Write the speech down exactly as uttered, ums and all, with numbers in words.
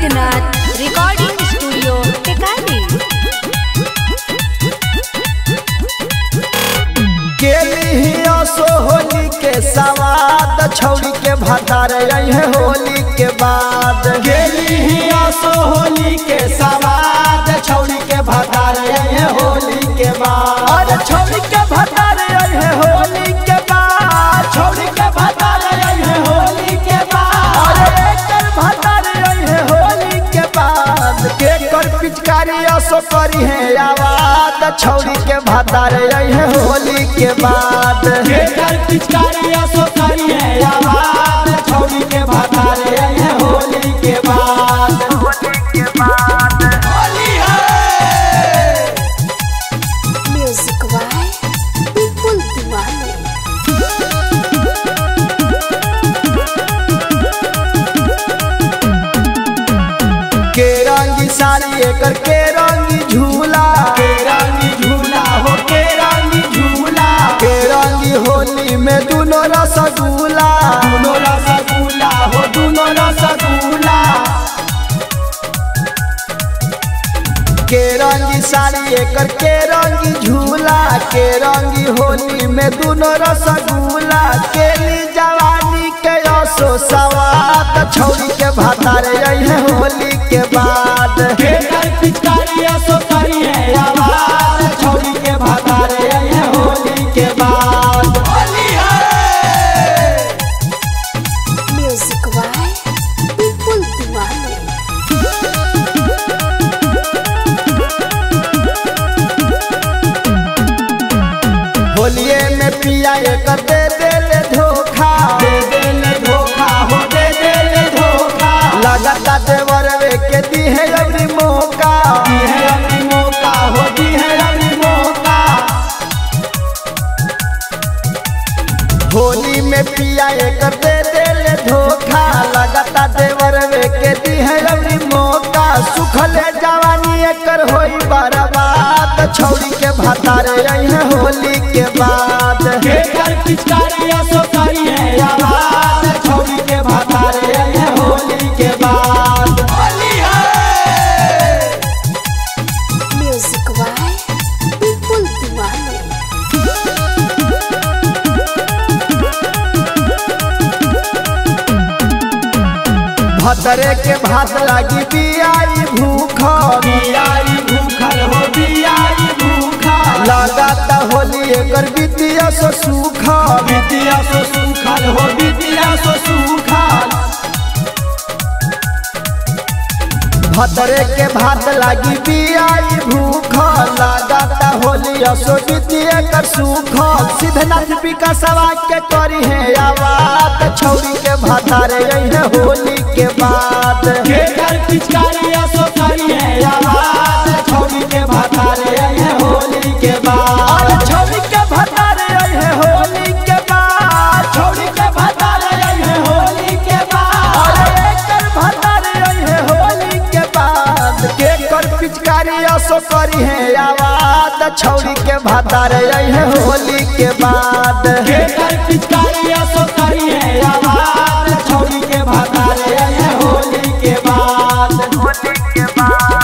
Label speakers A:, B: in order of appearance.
A: Baidyanath recording studio Tikari.
B: Holi के सवाद छौड़ी के भतार है होली के बाद गेली सो होली के सवाद छौड़ी के भतार है होली के बाद और छौड़ी के भतार है होली के बाद छौड़ी के भतार है होली के बाद और एकर भतार है होली के बाद के कर पिचकारी असो करी है आवाज छौड़ी के भतार है होली के बाद के कर पिचकारी असो करी है आवाज छौड़ी के भतार है होली के बाद होली के बाद होली है
A: म्यूजिक बाय विपुल दीवाने।
B: के रंगी साड़ी एकर के रंगी झूला के रंगी झूला हो के रंगी झूला के रंगी होली में दोनों रसगुल्ला दोनों रसगुल्ला हो दोनों रसगुल्ला के रंगी साड़ी एकर के रंगी झूला के रंगी होली में दोनों रसगुल्ला के ली जवानी के असो सवाद छौड़ी के भतार है होली के बाद के कर पिचकारी असो करी है आवाज छौड़ी के भतार है होली के बाद होली है
A: म्यूजिक बाय विपुल दीवाने।
B: होलिये में पिया एकर दे देले धोखा दे देले धोखा हो दे देले धोखा लगाता देवरवे के दी है अबरी मौका दी है अबरी मौका हो दी है अबरी मौका होली में पिया एकर दे देले धोखा लगाता देवरवे के दी है अबरी मौका सुखले जवानी एकर होई बर्बाद छौड़ी के भतार है होली के बाद के कर पिचकारी असो करी है आवाज छौड़ी के भतार है होली के बाद होली है
A: म्यूजिक बाय विपुल दीवाने।
B: भतरे के भात लागी बियाई भूख बियाई भूखल हो बियाई भूखा लगाता होली एकर बितिया सो सूखा बितिया सो सूखल हो बितिया सो सूखल भतरे के भात लागी बियाई भूख लगाता होली असो बितिया कर सूखल सिद्धनाथ विकासवा के करी है आवाज छौड़ी के भतार है होली के बाद के कर पिचकारी असो करी है आवाज छौड़ी के भतार है होली के बाद छौड़ी के भतार है होली के बाद छौड़ी के भतार है होली के बाद और एकर भतार है होली के बाद के कर पिचकारी असो करी है आवाज छौड़ी के भतार है होली के बाद के कर पिचकारी असो करी है आवाज छौड़ी के भतार है होली के बाद होली के बाद।